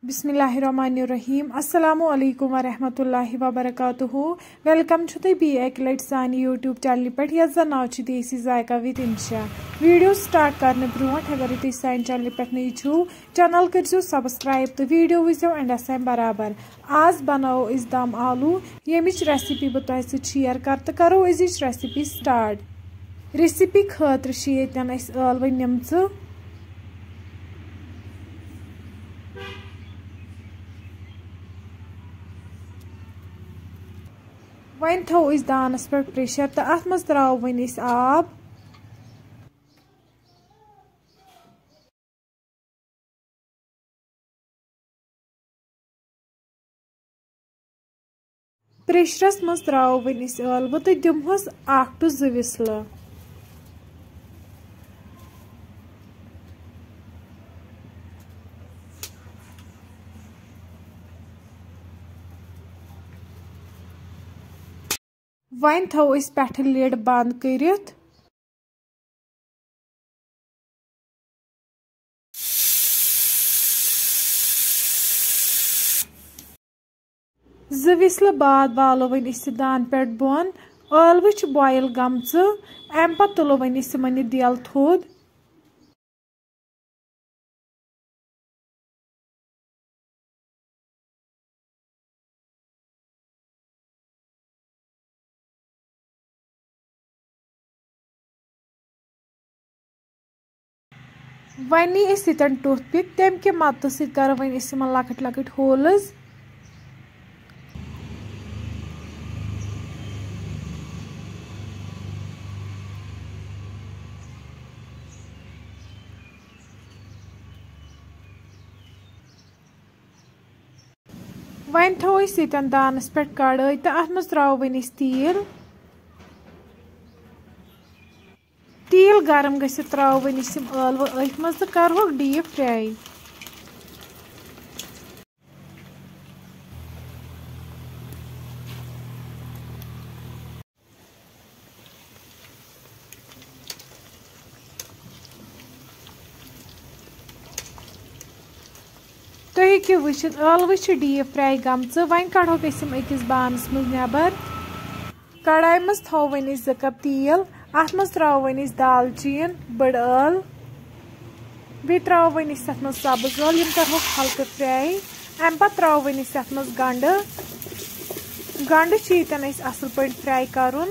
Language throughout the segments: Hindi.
बिस्मिल्लाहिर्रहमानिर्रहीम अस्सलामु अलैकुम वरहमतुल्लाहि वबरकातुहू वेलकम छु बी एक लट सानी यूट्यूब चैनल पे यस जन नाव छु Desi Zayka with Insha video start करने ब्रोट अगर तुम सान चैनल पे नई छू चैनल करो सब्सक्राइब तो वीडियो वो एंडस तम बराबर। आज बनाओ इस दम आलू यमिच रेसिपी बह तुह शेयर कर तो करो अजिच रेसिपी स्टार्ट। रेसिपी खतर ळव निम्च वन थो दानस पे प्रेशर तो अत मज त्रो वन आब प्रेशरस मज त्रो वन ळव तो दिमहस 1 to 2 विसल। वन थो पे लिड बंद करित विसल बाद वालो वन दान पे बोन ळव बॉयल गमच अम पे तुलो वन यह दिल थोद। वन नी टूथपिक तम के मदद सत कर वन लकट लकट होल्स वन थो दानस पे कड़ाई तो अत मज त्रो वन तेल गरम गसित त्रो वन ळव अथ मज तो करो डीप फ्राई। तुम हेकि वुचित ळव डीप फ्राई गमच वन कड़ोक अकिस बानस मज नबर। कड़ाई मज थो वन 2 कप तेल अत मज त्रो वन दालचीन बड़ ٲल बे त्रो वन अत मज सब्ज ٲल यम करो हल्के फ्राई। अम पे त्रो वन अत मज गंड गंड असल पे फ्राई करुन।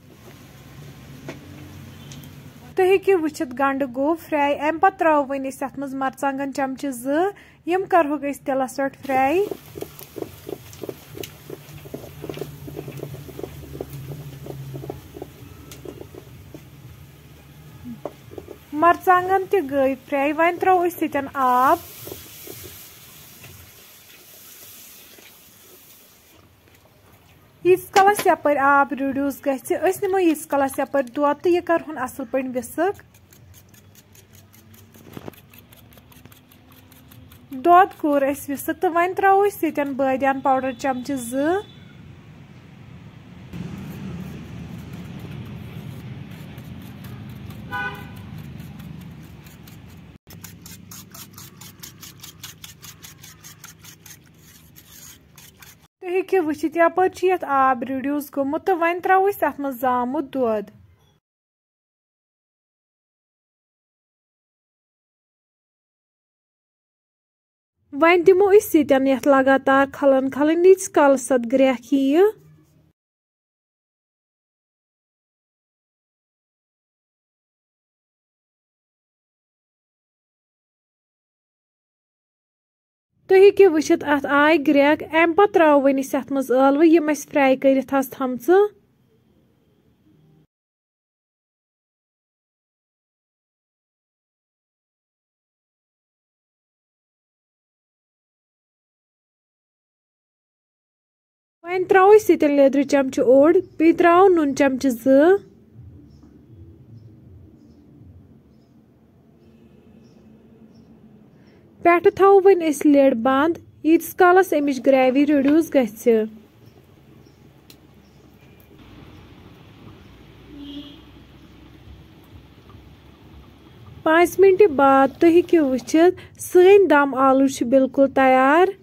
तुम हेकि वुचित गंड गो फ्राई अम पे त्रो वन अत मज मरचांगन चमचे 2 यम करो तिलस पे फ्राई। मरचांगन ते गई फ्राई वन त्रो आब यीस कलस यपर आब रिड्यूस गस निमो यीस कलस यपर दोद तो यह करहुन असल पे विसक। दोद कोर विसक तो वन त्रो बादियान पाउडर चमचे 2 तुम हेकि वुचित यपर ये आब रिड्यूस गोमुत तो वन त्रो अत मज जामुत दोद। वन दिमो यथ लगातार खलन खलन यीस कालस अत ग्रेख यी। तुम हेकि वुचित अत आय ग्रेख अम पे त्रो वन अत मज ळव यम फ्राई करित थमच। वन त्रो लेद्र चमचे ओड बे त्रो नून चमचे 2 पे थो वन लिड बंद यीस कालस अमिच ग्रेवी रिड्यूस गस। 5 मिनट बाद तुम हेकियो वुचित सन दम आलू बिल्कुल तैयार।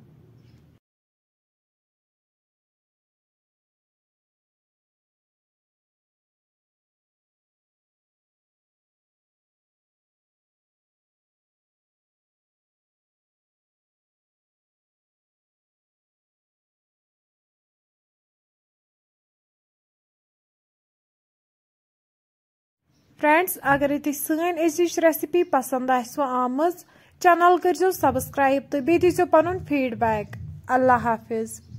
फ्रेंड्स अगर तुम सन अजिच रेसिपी पसंद आमज चैनल करो सब्सक्राइब तो बे दीजियो पनुन फीडबैक। अल्लाह हाफिज।